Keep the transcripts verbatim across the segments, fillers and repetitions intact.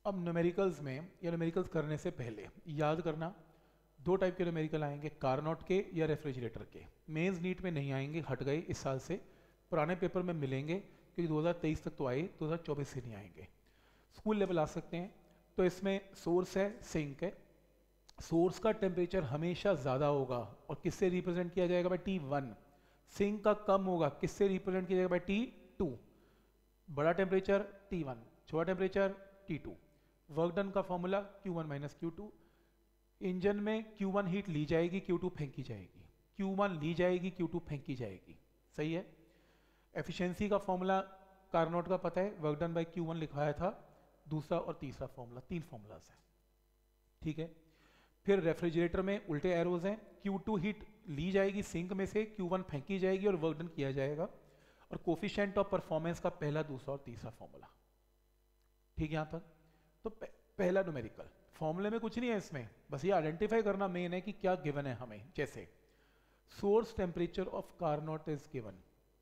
अब न्यूमेरिकल्स में या न्यूमेरिकल्स करने से पहले याद करना, दो टाइप के न्यूमेरिकल आएंगे, कारनॉट के या रेफ्रिजरेटर के। मेंस नीट में नहीं आएंगे, हट गए इस साल से, पुराने पेपर में मिलेंगे क्योंकि दो हज़ार तेईस तक तो आए, दो हज़ार चौबीस से नहीं आएंगे। स्कूल लेवल आ सकते हैं। तो इसमें सोर्स है, सिंक है। सोर्स का टेम्परेचर हमेशा ज़्यादा होगा और किससे रिप्रेजेंट किया जाएगा बाई टी वन। सिंक का कम होगा, किससे रिप्रेजेंट किया जाएगा बाई टी टू। बड़ा टेम्परेचर टी वन, छोटा temperature T two. Work done का formula Q one minus Q two. Engine में क्यू वन हीट ली जाएगी, क्यू टू फेंकी जाएगी, क्यू वन ली जाएगी, क्यू टू फेंकी जाएगी। सही है। एफिशिएंसी का फॉर्मूला कारनोट का पता है, work done by Q one लिखवाया था। दूसरा और तीसरा फॉर्मूला, तीन फॉर्मूलाज हैं, ठीक है। फिर रेफ्रिजरेटर में उल्टे एरोज हैं, क्यू टू हीट ली जाएगी सिंक में से, क्यू वन फेंकी जाएगी और वर्क डन किया जाएगा। और कोफिशिएंट ऑफ परफॉर्मेंस का पहला, दूसरा और तीसरा फॉर्मूला, ठीक है यहाँ तक। तो पहला न्यूमेरिकल, फॉर्मूले में कुछ नहीं है इसमें, बस ये आइडेंटिफाई करना मेन है कि क्या गिवन है हमें। जैसे source temperature of Carnot is given.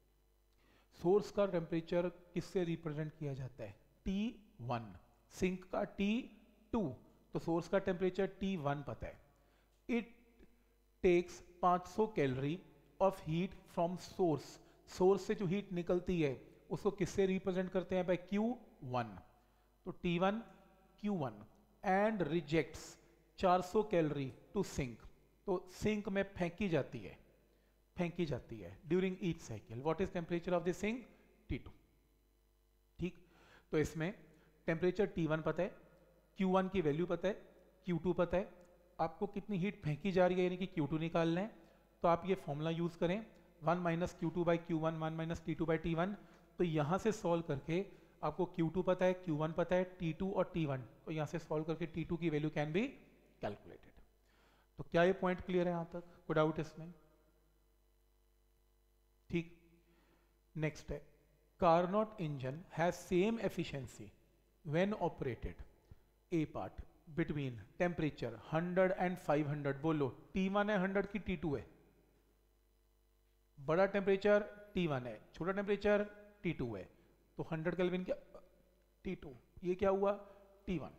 Source का टेम्परेचर किससे रिप्रेजेंट किया जाता है, टी वन। सिंक का टी टू, तो सोर्स का टेम्परेचर टी वन पता है। इट टेक्स पाँच सौ calorie of heat from source. Source से जो हीट निकलती है उसको किससे रिप्रेजेंट करते हैं, बाय क्यू वन। तो T one Q one and rejects चार सौ कैलोरी टू सिंक। तो सिंक में फेंकी जाती है, फेंकी जाती है during each cycle. What is temperature of the sink, T two. ठीक, तो इसमें टेम्परेचर टी वन पता है, क्यू वन की वैल्यू पता है, क्यू टू पता है। आपको कितनी हीट फेंकी जा रही है यानी कि क्यू टू निकालना है। तो आप ये फॉर्मूला यूज करें, one minus Q two by Q one, one minus T two by T one. तो यहाँ से सॉल्व करके आपको क्यू टू पता है, क्यू वन पता है, टी टू और टी वन। तो यहाँ से सॉल्व करके टी टू की वैल्यू कैन बी कैलकुलेटेड। तो क्या ये पॉइंट क्लियर है यहाँ तक, कोई डाउट इसमें? ठीक, नेक्स्ट है, Carnot engine has same efficiency when operated, A part, between temperature hundred and five hundred. बोलो टी वन है हंड्रेड की टी टू है? बड़ा टेम्परेचर टी वन है, छोटा टेम्परेचर टी टू है। तो हंड्रेड केल्विन क्या, टी टू, ये क्या हुआ T one.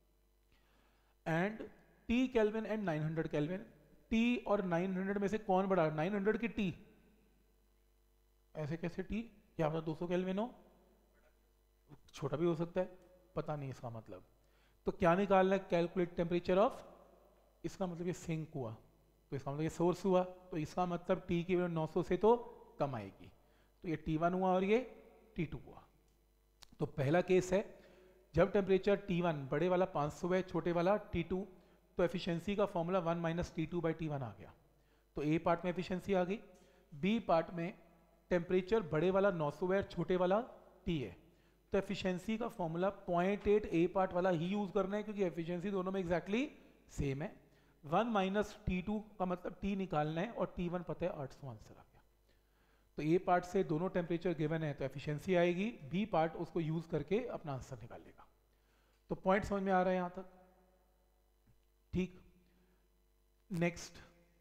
And T kelvin and nine hundred kelvin. T और नाइन हंड्रेड में से कौन बड़ा, नाइन हंड्रेड की टी? ऐसे कैसे टी, क्या पता दो सौ केल्विन हो, छोटा भी हो सकता है, पता नहीं इसका मतलब। तो क्या निकालना है, कैलकुलेट टेम्परेचर ऑफ, इसका मतलब ये सिंक हुआ, तो इसका मतलब ये सोर्स हुआ। तो इसका मतलब टी की वैल्यू नौ सौ से तो कम आएगी। तो ये टी वन हुआ और ये टी टू हुआ। तो पहला केस है जब टेम्परेचर टी वन बड़े वाला पाँच सौ है, छोटे वाला टी टू, तो एफिशिएंसी का formula one minus T two by T one आ गया। तो ए पार्ट में एफिशिएंसी आ गई। बी पार्ट में टेम्परेचर बड़े वाला नौ सौ है, छोटे वाला टी है। तो एफिशिएंसी का formula point eight A part वाला ही यूज करना है क्योंकि एफिशिएंसी दोनों में एग्जैक्टली सेम है। वन माइनस टी टू का मतलब टी निकालना है और टी वन पता है आठ सौ, आंसर आ गया। तो ए पार्ट से दोनों टेम्परेचर गिवन है तो एफिशिएंसी आएगी, बी पार्ट उसको यूज करके अपना आंसर निकालेगा। तो पॉइंट समझ में आ रहा है यहां तक, ठीक। Next,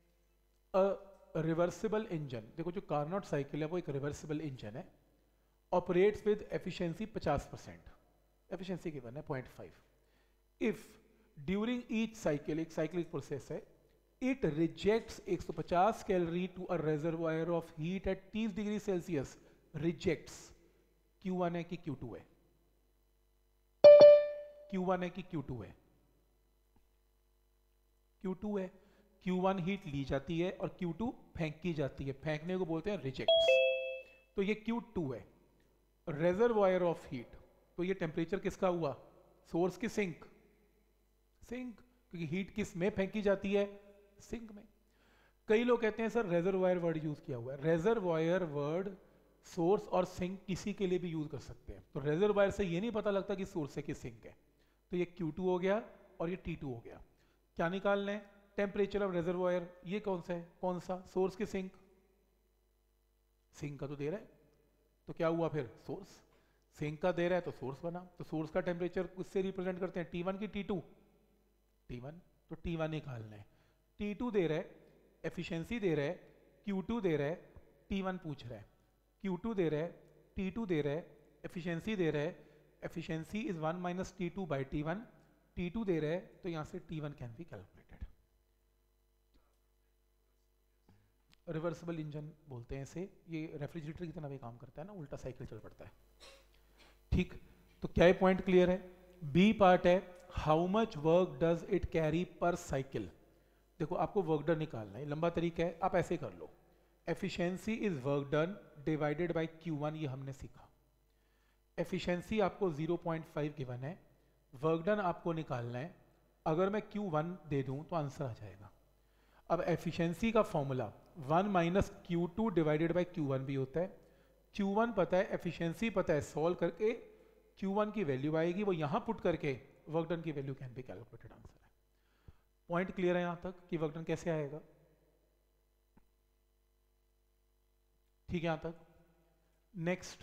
a reversible engine. देखो जो कारनोट साइकिल है वो एक रिवर्सिबल इंजन है, ऑपरेट्स विद एफिशिएंसी पचास परसेंट, एफिशिएंसी गिवन है point five. If during each cycle, एक साइक्लिक प्रोसेस है, इट रिजेक्ट्स एक सौ पचास calorie to a reservoir of heat at तीस degree Celsius. Rejects, Q one है कि क्यू टू है, क्यू वन है कि क्यू टू है, क्यू टू है। क्यू वन हीट ली जाती है और क्यू टू फेंकी जाती है, फेंकने को बोलते हैं रिजेक्ट्स। तो ये क्यू टू है। रिजर्वायर ऑफ हीट, तो ये टेम्परेचर किसका हुआ, सोर्स की सिंक, सिंक, क्योंकि हीट किस में फेंकी जाती है, सिंक में। कई लोग कहते हैं सर रेजर्वायर वर्ड यूज किया हुआ है। रेजर्वायर वर्ड सोर्स और सिंक किसी के लिए भी यूज कर सकते हैं। तो रेजर्वायर से ये नहीं पता लगता कि सोर्स है कि सिंक है। तो ये क्यू टू हो गया और ये टी टू हो गया। क्या निकालना है, टेम्परेचर ऑफ रेजर्वायर। ये कौन सा है, कौन सा, सोर्स की सिंक, सिंक का तो दे रहा है, तो क्या हुआ फिर सोर्स, सिंक का दे रहा है तो सोर्स बना। तो सोर्स का टेम्परेचर किससे रिप्रेजेंट करते हैं, टी वन की टी टू, टी वन। तो टी वन निकालना है, टी टू दे रहा है, एफिशिएंसी दे रहा है, क्यू टू दे रहा है, टी वन पूछ रहा है, क्यू टू दे रहा है, टी टू दे रहा है, एफिशिएंसी दे रहा है, efficiency is one minus T two by T one, T two दे रहे हैं तो यहाँ से T one can be calculated. Reversible engine बोलते हैं इसे, ये रेफ्रिजरेटर की तरह भी काम करता है ना, उल्टा साइकिल चल पड़ता है। ठीक, तो क्या ये पॉइंट क्लियर है? बी पार्ट है how much work does it carry per cycle. देखो आपको वर्क डन निकालना है, लंबा तरीका है, आप ऐसे कर लो, efficiency is work done divided by Q one, ये हमने सीखा। एफिशिएंसी आपको ज़ीरो पॉइंट फाइव गिवन है, वर्क डन आपको निकालना है, अगर मैं क्यू वन दे दूं तो आंसर आ जाएगा। अब एफिशिएंसी का formula one minus Q two divided by Q one भी होता है। क्यू वन पता है, एफिशिएंसी पता है, सॉल्व करके क्यू वन की वैल्यू आएगी, वो यहां पुट करके वर्क डन की value can be calculated, answer है। पॉइंट क्लियर है यहां तक कि वर्क डन कैसे आएगा? ठीक है यहां तक। Next,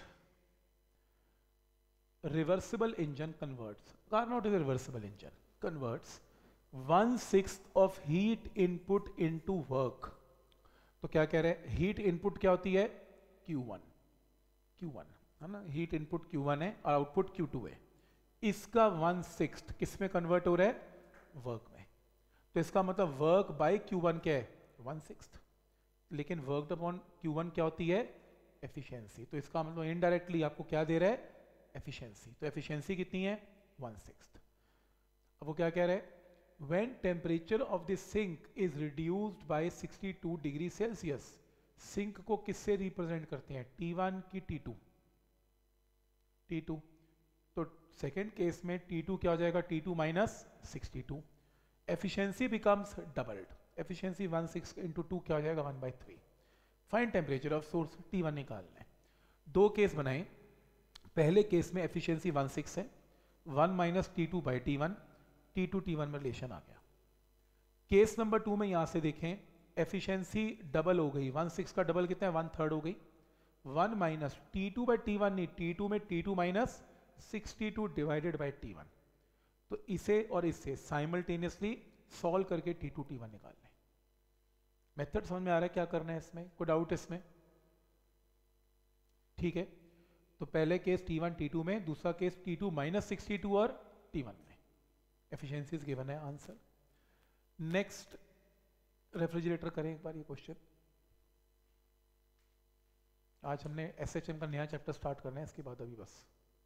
reversible engine converts, Carnot is a reversible engine, converts one sixth of heat input into work। तो क्या कह रहे हैं, हीट इनपुट क्या होती है? क्यू वन, क्यू वन है ना, हीट इनपुट क्यू वन है और आउटपुट क्यू टू है। इसका वन सिक्स किस में कन्वर्ट हो रहा है? वर्क में। तो इसका मतलब वर्क बाय क्यू वन क्या है? One six. लेकिन वर्क अपॉन क्यू वन क्या होती है? एफिशिएंसी। तो इसका मतलब इनडायरेक्टली आपको क्या दे रहा है? एफिशिएंसी। तो एफिशिएंसी कितनी है? One six. अब वो क्या कह रहे हैं? When temperature of the sink is reduced by sixty two degree Celsius, sink को किससे रिप्रेजेंट करते हैं? टी वन की टी टू? T two. तो सेकेंड केस में टी टू क्या हो जाएगा? T two minus sixty two. Efficiency becomes doubled, efficiency one six into two क्या हो जाएगा? One by three. Find temperature of source, T one निकालना है। दो केस बनाए, पहले केस में एफिशिएंसी वन सिक्स है, one minus T two by T one, T two T one में रिलेशन आ गया। केस नंबर टू में यहां से देखें, एफिशिएंसी डबल हो गई, वन सिक्स का डबल कितना है? वन थर्ड हो गई। One minus T two by T one नहीं, टी टू में T two minus sixty two divided by T one. तो इसे और इससे साइमल्टेनियसली सॉल्व करके टी टू टी वन निकाल लें। मेथड समझ में आ रहा है क्या करना है इसमें? कोई डाउट इसमें? ठीक है, तो पहले case T one T two में, दूसरा case T two minus sixty two और टी वन में। एफिशिएंसीज गिवन है, आंसर। नेक्स्ट, रेफ्रिजरेटर करें एक बार ये क्वेश्चन। आज हमने एसएचएम का नया चैप्टर स्टार्ट करना है, इसके बाद अभी बस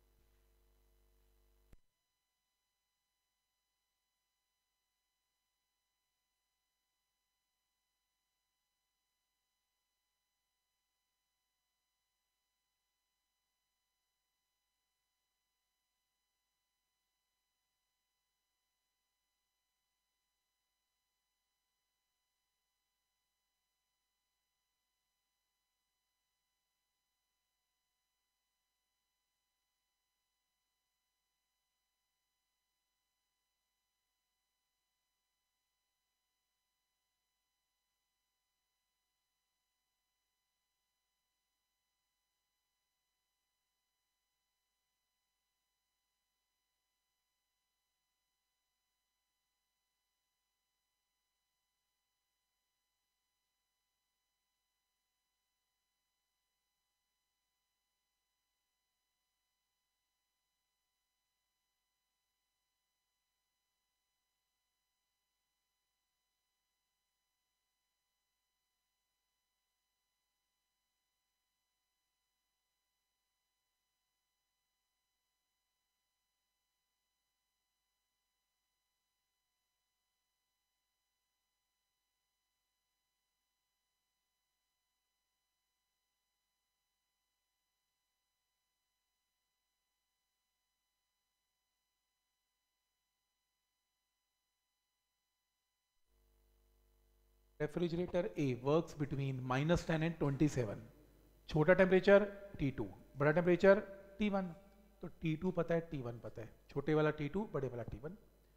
refrigerator A works between minus ten and twenty seven. छोटा टेम्परेचर टी टू, बड़ा टेम्परेचर टी वन। तो टी टू पता है, टी वन पता है, छोटे वाला टी टू, बड़े वाला टी वन।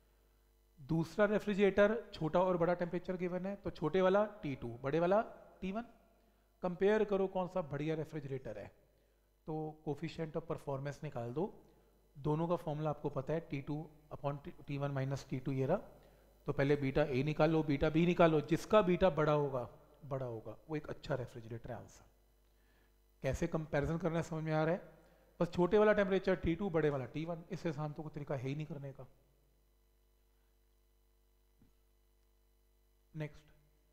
दूसरा रेफ्रिजरेटर छोटा और बड़ा टेम्परेचर गिवन है, तो छोटे वाला टी टू, बड़े वाला टी वन। कंपेयर करो कौन सा बढ़िया रेफ्रिजरेटर है, तो कोफिशिएंट ऑफ परफॉर्मेंस निकाल दो। दोनों का फॉर्मूला आपको पता है, T two upon T one minus T two ये रहा। तो पहले बीटा ए निकालो, बीटा बी निकालो, जिसका बीटा बड़ा होगा बड़ा होगा वो एक अच्छा रेफ्रिजरेटर है, आंसर। कैसे कंपैरिजन करना है समझ में आ रहा है? बस छोटे वाला टेम्परेचर टी टू, बड़े वाला टी वन, इससे आसान तो कोई तरीका है ही नहीं करने का। नेक्स्ट,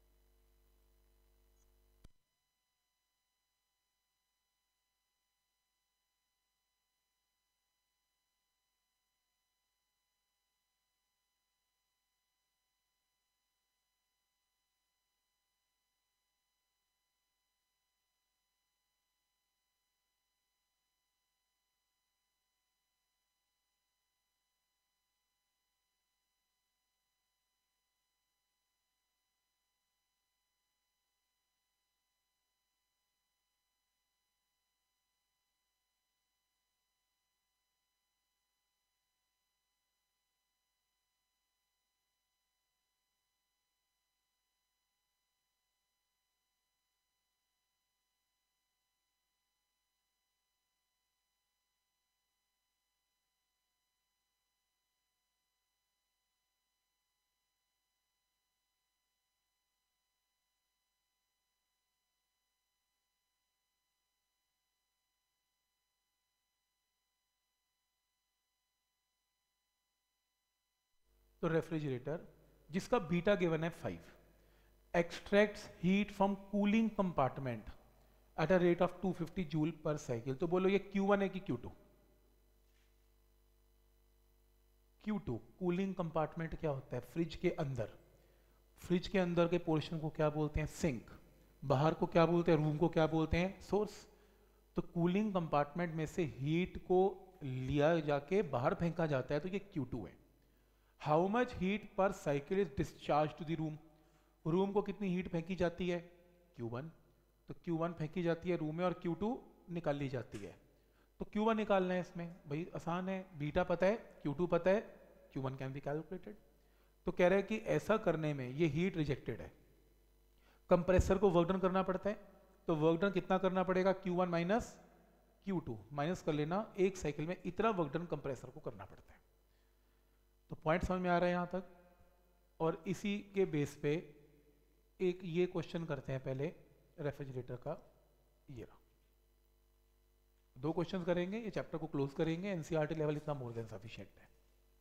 तो रेफ्रिजरेटर जिसका बीटा गिवन है five extracts heat from cooling compartment at a rate of two fifty joule per cycle. तो बोलो ये क्यू वन है कि Q two? Q two. Cooling compartment क्या होता है? फ्रिज के अंदर। फ्रिज के अंदर के पोर्शन को क्या बोलते हैं? सिंक। बाहर को क्या बोलते हैं? रूम को क्या बोलते हैं? सोर्स। तो कूलिंग कंपार्टमेंट में से हीट को लिया जाके बाहर फेंका जाता है, तो ये क्यू टू है। How much heat per cycle is discharge to the room? Room को कितनी हीट फेंकी जाती है? Q one. तो क्यू वन फेंकी जाती है रूम में और क्यू टू निकाली जाती है। तो क्यू वन निकालना है इसमें, भाई आसान है, बीटा पता है, क्यू टू पता है, Q one can be calculated. तो कह रहे हैं कि ऐसा करने में ये हीट रिजेक्टेड है, कंप्रेसर को वर्क डन करना पड़ता है। तो वर्क डन कितना करना पड़ेगा? Q one minus Q two, minus कर लेना, एक साइकिल में इतना वर्क डन कंप्रेसर को करना पड़ता है। तो पॉइंट समझ में आ रहा है यहाँ तक? और इसी के बेस पे एक ये क्वेश्चन करते हैं पहले रेफ्रिजरेटर का। ये रहा, दो क्वेश्चन करेंगे, ये चैप्टर को क्लोज करेंगे। एनसीईआरटी लेवल इतना मोर देन सफिशिएंट है।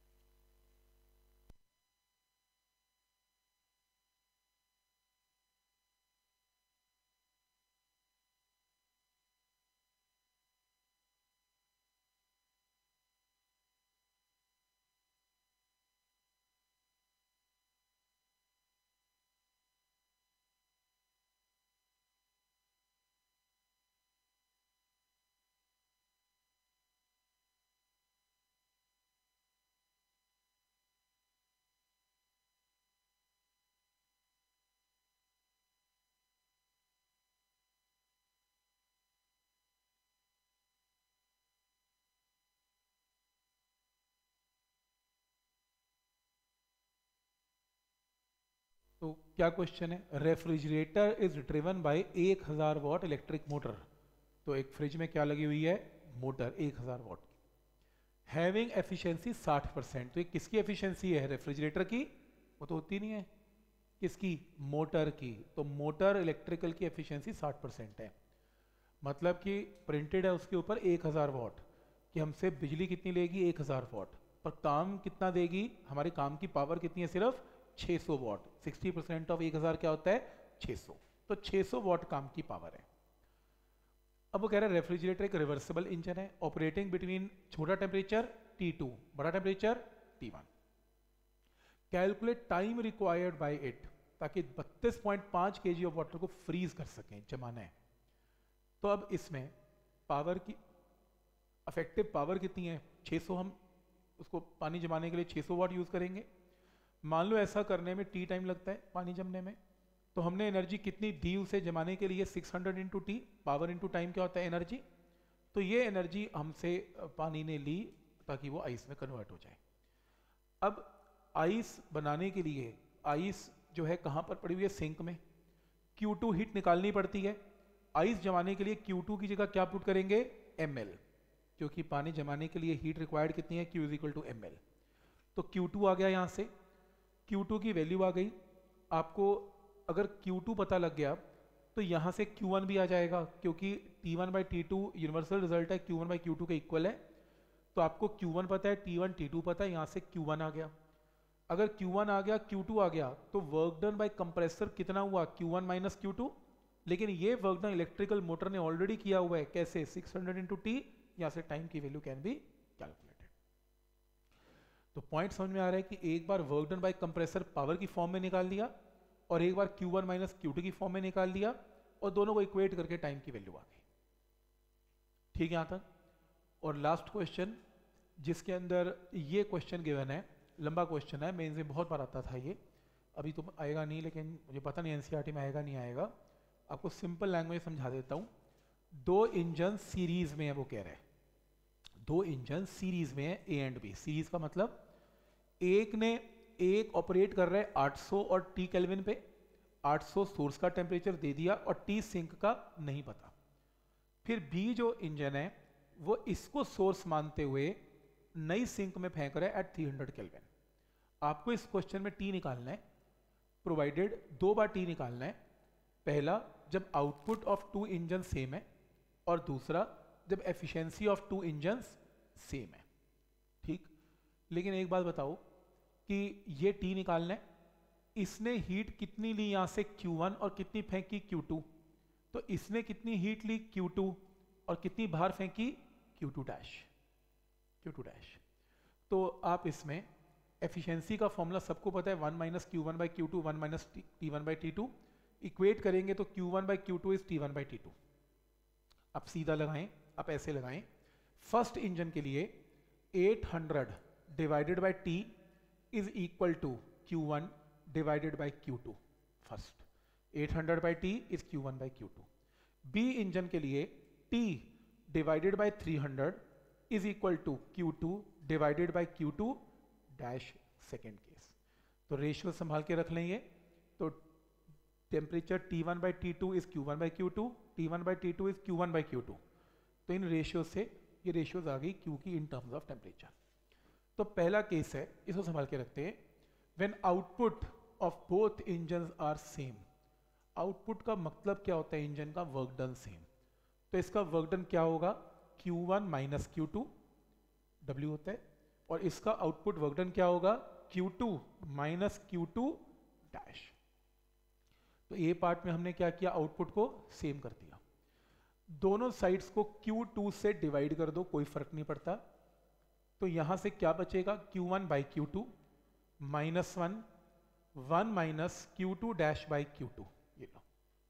तो क्या क्वेश्चन है? रेफ्रिजरेटर इज ड्रिवन बाय एक हज़ार वॉट इलेक्ट्रिक मोटर। तो एक फ्रिज में क्या लगी हुई है? मोटर एक हज़ार वॉट की, हैविंग एफिशिएंसी साठ परसेंट। तो ये किसकी एफिशिएंसी है? रेफ्रिजरेटर की? वो तो होती नहीं है। किसकी? मोटर की। तो मोटर इलेक्ट्रिकल की एफिशिएंसी साठ परसेंट है, मतलब कि प्रिंटेड है उसके ऊपर एक हज़ार वॉट कि हमसे बिजली कितनी लेगी? एक हज़ार वॉट, पर काम कितना देगी? हमारे काम की पावर कितनी है? सिर्फ छह सौ वॉट। साठ परसेंट ऑफ एक हज़ार क्या होता है? छह सौ। तो छह सौ वॉट काम की पावर है। अब वो कह रहे हैं रेफ्रिजरेटर एक रिवर्सिबल इंजन है, ऑपरेटिंग बिटवीन छोटा टेम्परेचर टी टू, बड़ा temperature T one. Calculate time required by it, ताकि बत्तीस पॉइंट पाँच केजी ऑफ वाटर को फ्रीज कर सकें, जमाना है। तो अब इसमें पावर की अफेक्टिव पावर कितनी है? छह सौ। हम उसको पानी जमाने के लिए छह सौ वाट यूज करेंगे। मान लो ऐसा करने में टी टाइम लगता है पानी जमने में, तो हमने एनर्जी कितनी दी उसे जमाने के लिए? छह सौ into T, power into time क्या होता है? एनर्जी। तो ये एनर्जी हमसे पानी ने ली ताकि वो आइस में कन्वर्ट हो जाए। अब आइस बनाने के लिए आइस जो है कहाँ पर पड़ी हुई है? सिंक में। क्यू टू हीट निकालनी पड़ती है। आइस जमाने के लिए क्यू टू की जगह क्या पुट करेंगे? एम एल, क्योंकि पानी जमाने के लिए हीट रिक्वायर्ड कितनी है? Q is equal to M L. तो क्यू टू आ गया यहाँ से, क्यू टू की वैल्यू आ गई। आपको अगर क्यू टू पता लग गया तो यहाँ से Q वन भी आ जाएगा, क्योंकि T one by T two universal result है, Q one by Q two के इक्वल है। तो आपको Q वन पता है, T वन T टू पता है, यहाँ से Q वन आ गया। अगर Q वन आ गया, Q टू आ गया, तो वर्क डन बाय कंप्रेसर कितना हुआ, Q one minus Q two. लेकिन ये वर्क डन इलेक्ट्रिकल मोटर ने ऑलरेडी किया हुआ है, कैसे, सिक्स हंड्रेड इंटू टी, यहाँ से टाइम की वैल्यू कैन बी कैलकुलेटेड। तो पॉइंट समझ में आ रहा है कि एक बार work done by compressor power की फॉर्म में निकाल लिया, और एक बार Q one minus Q two की फॉर्म में निकाल लिया, और दोनों को इक्वेट करके टाइम की वैल्यू आ गई। ठीक है यहाँ तक। और लास्ट क्वेश्चन, जिसके अंदर ये क्वेश्चन गिवन है, लंबा क्वेश्चन है, मेंस में बहुत बार आता था ये, अभी तो आएगा नहीं, लेकिन मुझे पता नहीं एनसीईआरटी में आएगा नहीं आएगा। आपको सिंपल लैंग्वेज समझा देता हूँ। दो इंजन सीरीज में है, वो कह रहे हैं दो इंजन सीरीज में है, ए एंड बी। सीरीज का मतलब एक ने एक ऑपरेट कर रहा है आठ सौ और टी केल्विन पे, आठ सौ सोर्स का टेम्परेचर दे दिया और टी सिंक का नहीं पता। फिर बी जो इंजन है वो इसको सोर्स मानते हुए नई सिंक में फेंक रहा है एट थ्री हंड्रेड केल्विन। आपको इस क्वेश्चन में टी निकालना है, प्रोवाइडेड दो बार टी निकालना है। पहला जब output of two engine same है, और दूसरा जब efficiency of two engines same है। ठीक, लेकिन एक बात बताओ कि ये टी निकालना है, इसने हीट कितनी ली यहाँ से Q वन और कितनी फेंकी Q टू, तो इसने कितनी हीट ली Q टू और कितनी बाहर फेंकी Q two dash Q two dash. तो आप इसमें एफिशिएंसी का फॉर्मूला सबको पता है, one minus Q one by Q two, one minus T one by T two. Equate करेंगे तो Q one by Q two is T one by T two. आप सीधा लगाएं, आप ऐसे लगाएं। फर्स्ट इंजन के लिए eight hundred divided by T is equal to Q one divided by Q two. First eight hundred by T is Q one by Q two. B engine के लिए T divided by three hundred is equal to Q two divided by Q two dash second case. तो ratio संभाल के रख लेंगे। तो temperature T one by T two is Q one by Q two, T one by T two is Q one by Q two. तो इन ratio से ये रेशियोज आ गई Q की इन टर्म्स ऑफ टेम्परेचर। तो पहला केस है, इसको संभाल के रखते हैं। When output of both engines are same. Output का मतलब क्या होता है, इंजन का वर्क डन सेम। तो इसका वर्क डन क्या होगा, Q one minus Q two, W होता है, और इसका आउटपुट वर्क डन क्या होगा, Q two minus Q two dash. तो ए पार्ट में हमने क्या किया, आउटपुट को सेम कर दिया। दोनों साइड्स को Q टू से डिवाइड कर दो, कोई फर्क नहीं पड़ता। तो यहां से क्या बचेगा, Q one by Q two minus one, one minus Q two dash by Q two. ये लो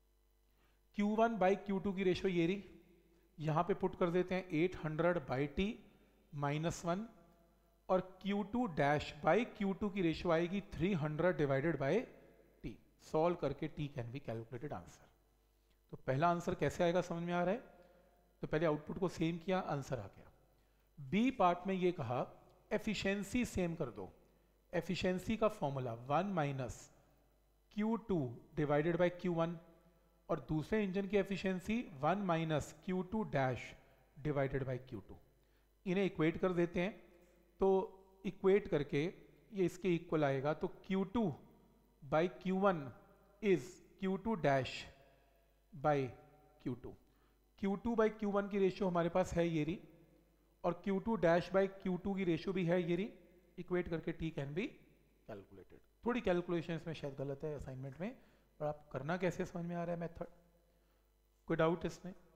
Q one by Q two की रेशियो ये रही, यहां पे पुट कर देते हैं eight hundred by T minus one, और Q two dash by Q two की रेशियो आएगी three hundred divided by T. Solve करके T can be calculated answer. तो पहला आंसर कैसे आएगा समझ में आ रहा है। तो पहले आउटपुट को सेम किया, आंसर आ गया। बी पार्ट में ये कहा एफिशिएंसी सेम कर दो। एफिशिएंसी का formula one minus Q two divided by Q one, और दूसरे इंजन की efficiency one minus Q two dash divided by Q two. इन्हें इक्वेट कर देते हैं। तो इक्वेट करके ये इसके इक्वल आएगा। तो Q two by Q one is Q two dash by Q two. Q two by Q one की रेशियो हमारे पास है ये रही, और Q two dash by Q two की रेशियो भी है ये रही। इक्वेट करके T कैन बी कैलकुलेटेड। थोड़ी कैलकुलेशन इसमें शायद गलत है असाइनमेंट में, और आप करना कैसे समझ में आ रहा है मेथड। कोई डाउट इसमें?